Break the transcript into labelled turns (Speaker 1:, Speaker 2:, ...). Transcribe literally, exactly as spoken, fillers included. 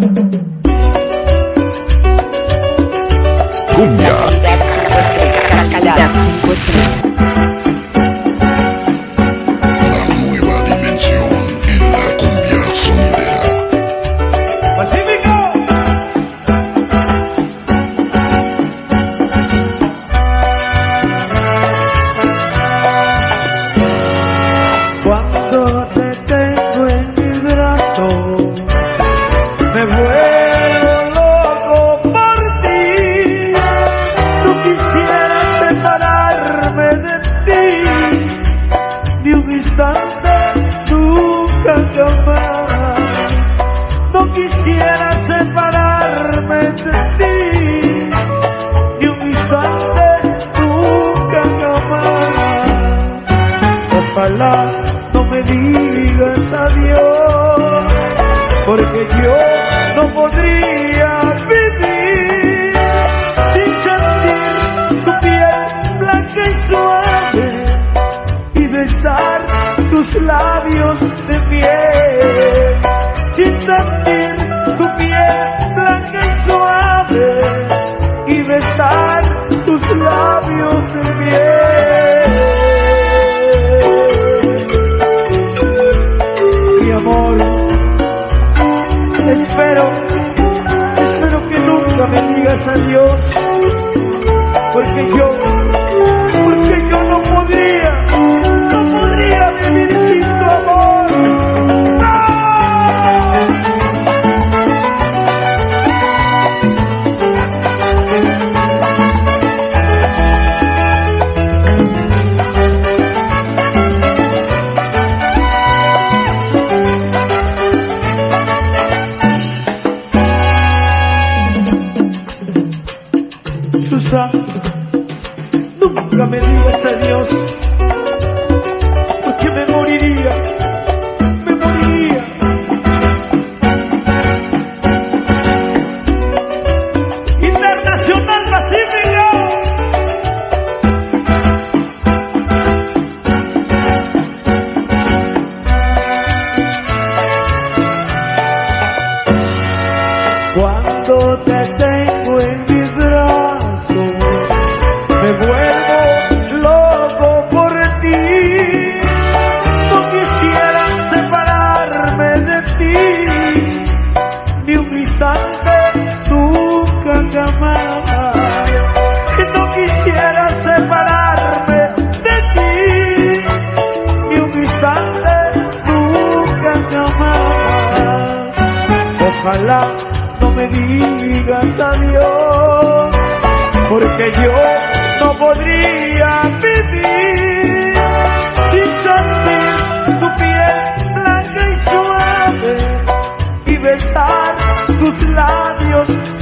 Speaker 1: Cumbia. La nueva dimensión en la cumbia sonidera.
Speaker 2: ¡Pacífico! Cuando te tengo en mis brazos, me vuelvo loco por ti. No quisiera separarme de ti, ni un instante, nunca jamás. No quisiera separarme de ti, ni un instante, nunca jamás. Ojalá no me digas adiós, porque yo no podría vivir sin sentir tu piel blanca y suave y besar tus labios de miel. Sin sentir tu piel blanca y suave y besar tus labios de miel. Mi amor, espero, espero que nunca me digas adiós, porque yo, porque yo no podría, no podría vivir sin tu amor. Susana, nunca me digas adiós, porque me moriría, me moriría. Internacional Pacífico. Cuando te tengo en mis brazos, me vuelvo loco por ti. No quisiera separarme de ti, ni un instante, nunca jamás. No quisiera separarme de ti, ni un instante, nunca jamás. Ojalá no me digas adiós, porque yo no podría vivir sin sentir tu piel blanca y suave y besar tus labios